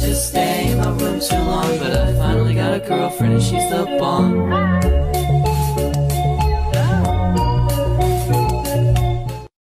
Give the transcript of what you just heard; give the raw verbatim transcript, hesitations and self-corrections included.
just stay in my room too long, but I finally got a girlfriend and she's the bomb.